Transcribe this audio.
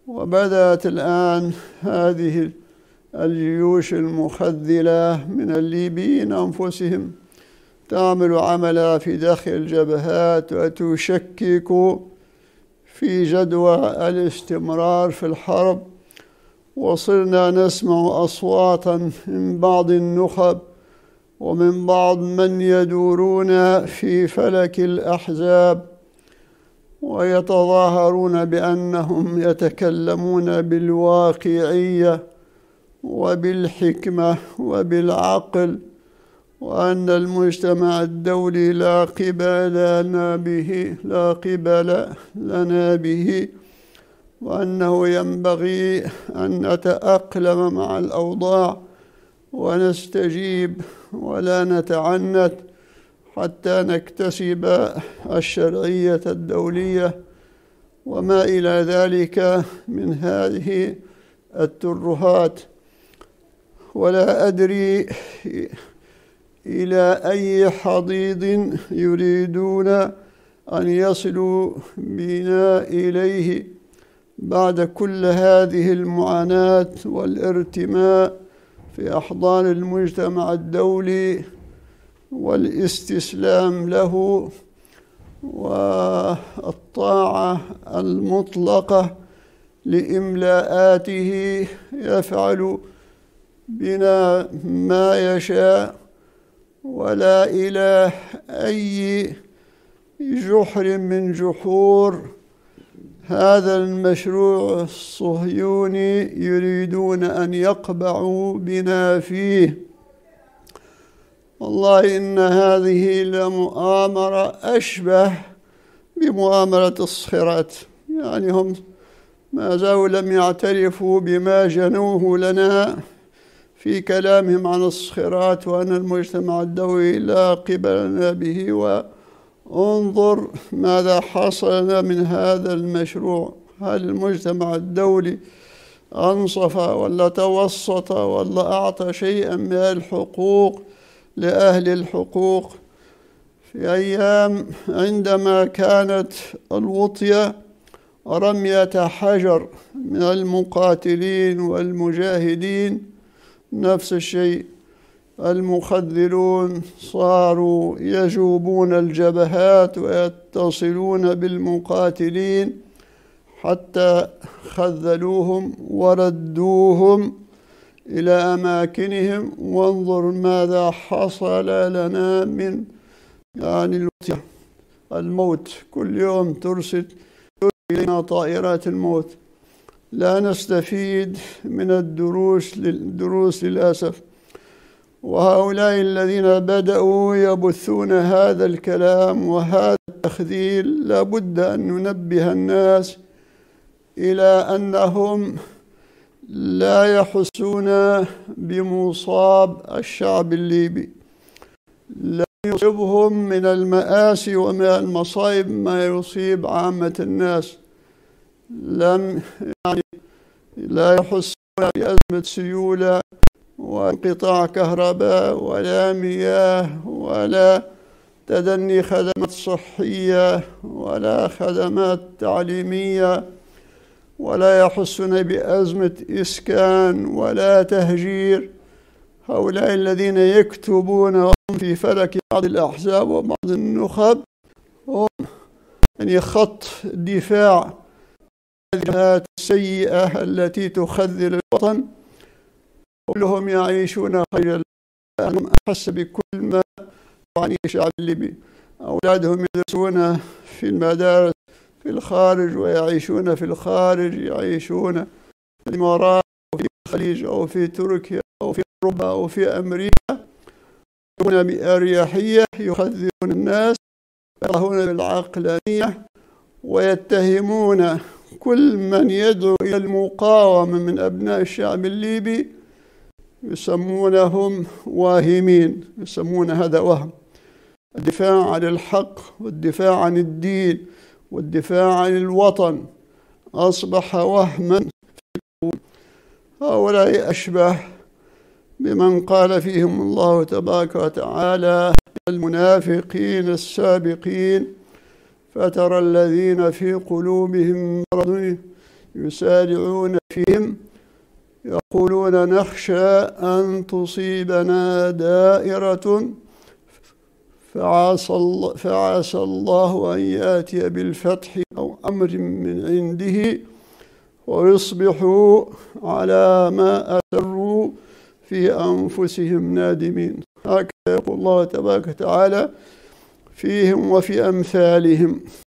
وبدأت الآن هذه الجيوش المخذلة من الليبيين أنفسهم تعمل عملها في داخل الجبهات وتشكك في جدوى الاستمرار في الحرب. وصرنا نسمع أصواتا من بعض النخب ومن بعض من يدورون في فلك الأحزاب ويتظاهرون بأنهم يتكلمون بالواقعية وبالحكمة وبالعقل، وأن المجتمع الدولي لا قبل لنا به، وأنه ينبغي أن نتأقلم مع الأوضاع ونستجيب ولا نتعنت حتى نكتسب الشرعية الدولية وما إلى ذلك من هذه الترهات. ولا أدري إلى أي حضيض يريدون أن يصلوا بنا إليه بعد كل هذه المعاناة والارتماء في أحضان المجتمع الدولي والاستسلام له والطاعة المطلقة لإملاءاته. يفعل بنا ما يشاء ولا إلى أي جحر من جحور هذا المشروع الصهيوني يريدون أن يقبعوا بنا فيه. والله إن هذه لمؤامرة أشبه بمؤامرة الصخرات، يعني هم ما زالوا لم يعترفوا بما جنوه لنا في كلامهم عن الصخرات وأن المجتمع الدولي لا قبل لنا به. وانظر ماذا حصل لنا من هذا المشروع. هل المجتمع الدولي أنصف ولا توسط ولا أعطى شيئا من الحقوق لأهل الحقوق؟ في أيام عندما كانت الوطية رمية حجر من المقاتلين والمجاهدين، نفس الشيء المخذلون صاروا يجوبون الجبهات ويتصلون بالمقاتلين حتى خذلوهم وردوهم إلى أماكنهم. وانظر ماذا حصل لنا من الوطية، الموت. كل يوم ترسل إلينا طائرات الموت، لا نستفيد من الدروس للأسف. وهؤلاء الذين بدأوا يبثون هذا الكلام وهذا التخذيل لابد أن ننبه الناس إلى أنهم لا يحسون بمصاب الشعب الليبي. لا يصيبهم من المآسي ومن المصائب ما يصيب عامة الناس. لا يحسون بأزمة سيولة وانقطاع كهرباء ولا مياه ولا تدني خدمات صحية ولا خدمات تعليمية، ولا يحسون بأزمة إسكان ولا تهجير. هؤلاء الذين يكتبون وهم في فلك بعض الأحزاب وبعض النخب هم خط دفاع هذه السيئة التي تخذل الوطن. كلهم يعيشون خير أنهم أحس بكل ما يعني الشعب الليبي. أولادهم يدرسون في المدارس في الخارج ويعيشون في الخارج، يعيشون في الإمارات أو في الخليج أو في تركيا أو في أوروبا أو في أمريكا، يكون بأريحية يخذلون الناس ويرهون بالعقلانية ويتهمون كل من يدعو إلى المقاومة من أبناء الشعب الليبي، يسمونهم واهمين، يسمون هذا وهم. الدفاع عن الحق والدفاع عن الدين والدفاع عن الوطن أصبح وهما. هؤلاء أشبه بمن قال فيهم الله تبارك وتعالى المنافقين السابقين فترى الذين في قلوبهم مرض يسارعون فيهم يقولون نخشى أن تصيبنا دائرة فعسى الله أن يأتي بالفتح أو أمر من عنده ويصبحوا على ما أسروا في أنفسهم نادمين. هكذا يقول الله تبارك وتعالى فيهم وفي أمثالهم.